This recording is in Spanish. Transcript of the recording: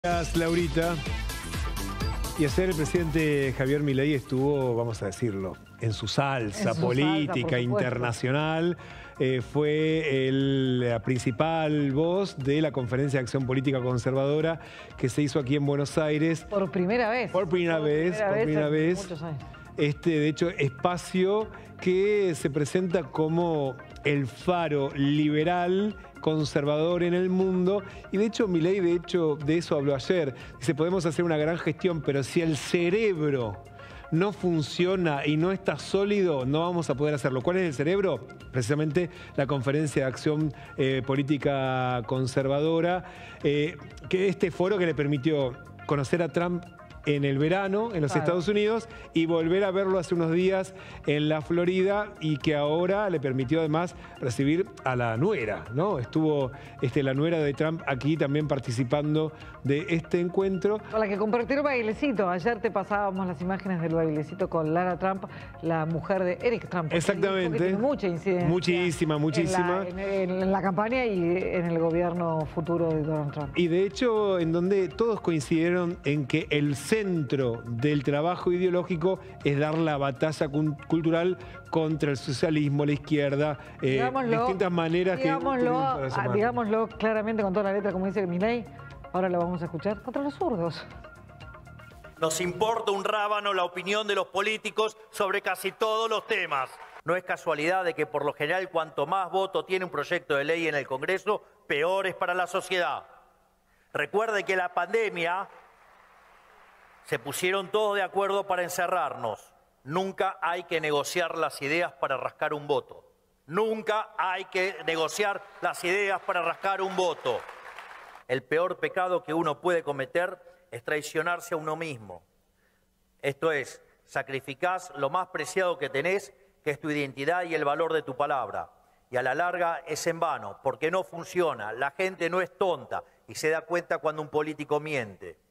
Gracias, Laurita. Y ayer el presidente Javier Milei estuvo, vamos a decirlo, en su salsa política internacional. Fue la principal voz de la Conferencia de Acción Política Conservadora que se hizo aquí en Buenos Aires. Por primera vez. Por primera vez. Muchos años. De hecho, espacio que se presenta como el faro liberal conservador en el mundo. Y de hecho, Milei, de eso habló ayer. Dice, podemos hacer una gran gestión, pero si el cerebro no funciona y no está sólido, no vamos a poder hacerlo. ¿Cuál es el cerebro? Precisamente la Conferencia de Acción Política Conservadora, que este foro que le permitió conocer a Trump en el verano en los Estados Unidos y volver a verlo hace unos días en la Florida, y que ahora le permitió además recibir a la nuera, ¿no? Estuvo la nuera de Trump aquí también participando de este encuentro. Con la que compartió el bailecito. Ayer te pasábamos las imágenes del bailecito con Lara Trump, la mujer de Eric Trump. Exactamente. Tiene mucha incidencia. Muchísima. En la campaña y en el gobierno futuro de Donald Trump. Y de hecho, en donde todos coincidieron en que el centro del trabajo ideológico es dar la batalla cultural contra el socialismo, la izquierda, distintas maneras digámoslo claramente con toda la letra, como dice Milei. Ahora lo vamos a escuchar contra los zurdos. Nos importa un rábano la opinión de los políticos sobre casi todos los temas. No es casualidad de que por lo general cuanto más voto tiene un proyecto de ley en el Congreso, peor es para la sociedad. Recuerde que la pandemia se pusieron todos de acuerdo para encerrarnos. Nunca hay que negociar las ideas para rascar un voto. Nunca hay que negociar las ideas para rascar un voto. El peor pecado que uno puede cometer es traicionarse a uno mismo. Esto es, sacrificás lo más preciado que tenés, que es tu identidad y el valor de tu palabra. Y a la larga es en vano, porque no funciona. La gente no es tonta y se da cuenta cuando un político miente.